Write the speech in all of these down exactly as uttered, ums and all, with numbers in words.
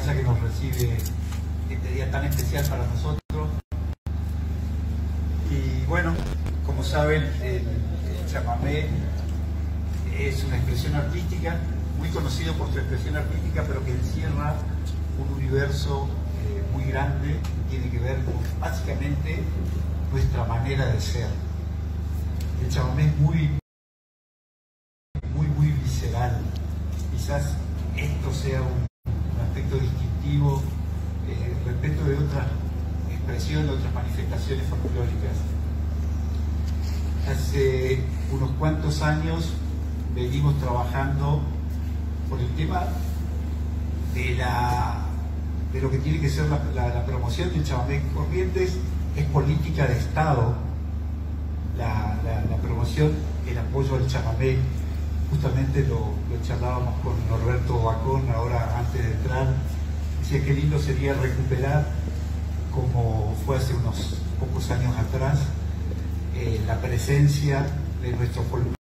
casa que nos recibe este día tan especial para nosotros. Y bueno, como saben, el, el chamamé es una expresión artística, muy conocido por su expresión artística, pero que encierra un universo eh, muy grande, que tiene que ver con básicamente nuestra manera de ser. El chamamé es muy, muy, muy visceral. Quizás esto sea un, un aspecto distintivo eh, respecto de otras expresiones, otras manifestaciones folclóricas. Hace unos cuantos años venimos trabajando por el tema de, la, de lo que tiene que ser la, la, la promoción del chamamé. Corrientes es política de Estado, la, la, la promoción, el apoyo al chamamé. Justamente lo, lo charlábamos con Norberto Bacón ahora antes de entrar. Decía qué lindo sería recuperar, como fue hace unos pocos años atrás, eh, la presencia de nuestro folclore,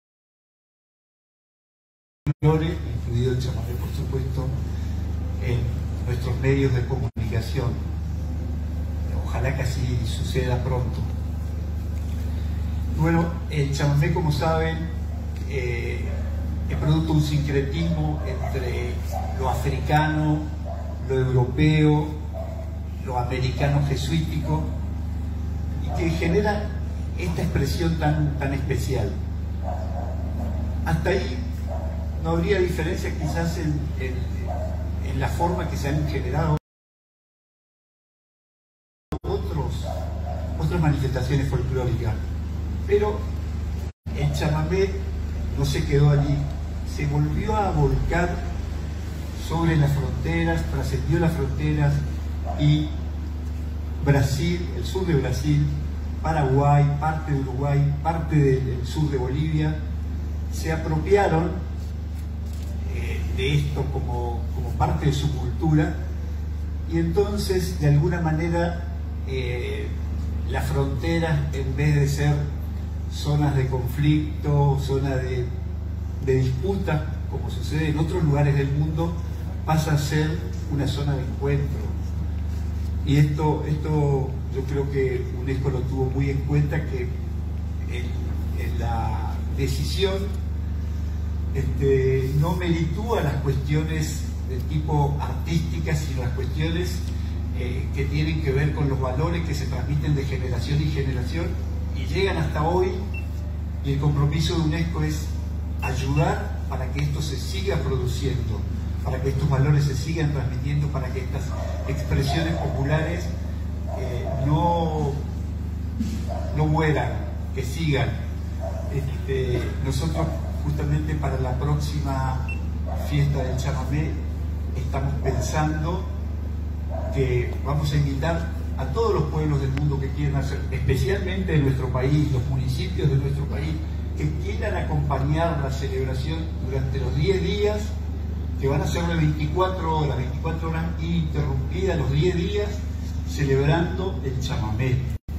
incluido el chamamé, por supuesto, en nuestros medios de comunicación. Ojalá que así suceda pronto. Bueno, el chamamé, como saben, eh, es producto de un sincretismo entre lo africano, lo europeo, lo americano jesuítico, y que genera esta expresión tan, tan especial. Hasta ahí no habría diferencia quizás en, en, en la forma que se han generado otros, otras manifestaciones folclóricas, pero el chamamé no se quedó allí, se volvió a volcar sobre las fronteras, trascendió las fronteras, y Brasil, el sur de Brasil, Paraguay, parte de Uruguay, parte del sur de Bolivia, se apropiaron eh, de esto como, como parte de su cultura, y entonces de alguna manera eh, las fronteras, en vez de ser zonas de conflicto, zonas de, de disputa, como sucede en otros lugares del mundo, pasa a ser una zona de encuentro. Y esto, esto yo creo que UNESCO lo tuvo muy en cuenta, que en, en la decisión este, no meritúa las cuestiones de tipo artísticas, sino las cuestiones eh, que tienen que ver con los valores que se transmiten de generación en generación y llegan hasta hoy, y el compromiso de UNESCO es ayudar para que esto se siga produciendo, para que estos valores se sigan transmitiendo, para que estas expresiones populares eh, no, no mueran, que sigan. Este, nosotros justamente para la próxima fiesta del chamamé estamos pensando que vamos a invitar a todos los pueblos del mundo que quieran hacer, especialmente de nuestro país, los municipios de nuestro país, que quieran acompañar la celebración durante los diez días, que van a ser de veinticuatro horas, veinticuatro horas ininterrumpidas, los diez días, celebrando el chamamé.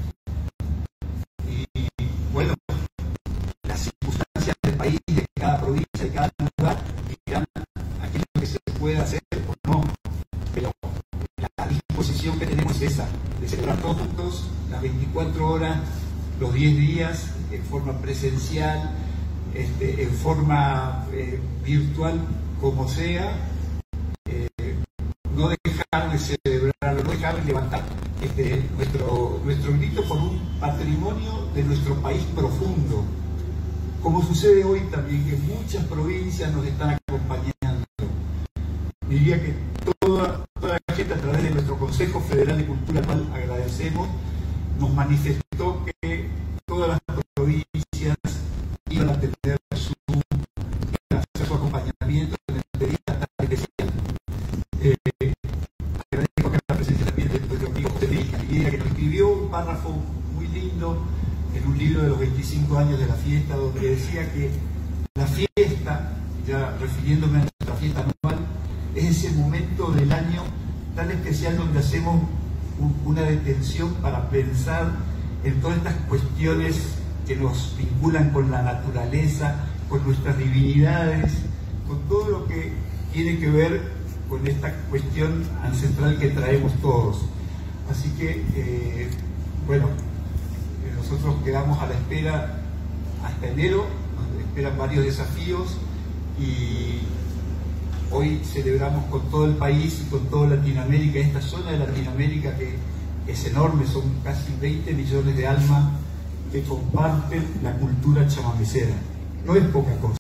Y bueno, las circunstancias del país, de cada provincia, de cada lugar, dirán aquello que se puede hacer o no, pero la disposición que tenemos es esa, de celebrar todos juntos las veinticuatro horas, los diez días, en forma presencial, este, en forma eh, virtual, como sea, eh, no dejar de celebrar, no dejar de levantar este, nuestro, nuestro grito por un patrimonio de nuestro país profundo, como sucede hoy también, que muchas provincias nos están acompañando. Diría que toda, toda la gente, a través de nuestro Consejo Federal de Cultura, al cual agradecemos, nos manifestó que todas las provincias iban a tener su, hacer su acompañamiento en este día tan especial. Eh, agradezco acá la presencia también de nuestro amigo José Luis Caliera, que nos escribió un párrafo muy lindo en un libro de los veinticinco años de la fiesta, donde decía que la fiesta, ya refiriéndome a nuestra fiesta anual, es ese momento del año tan especial donde hacemos un, una detención para pensar en todas estas cuestiones que nos vinculan con la naturaleza, con nuestras divinidades, con todo lo que tiene que ver con esta cuestión ancestral que traemos todos. Así que, eh, bueno, eh, nosotros quedamos a la espera hasta enero, nos esperan varios desafíos y hoy celebramos con todo el país y con toda Latinoamérica, esta zona de Latinoamérica que es enorme, son casi veinte millones de almas que comparten la cultura chamamecera. No es poca cosa.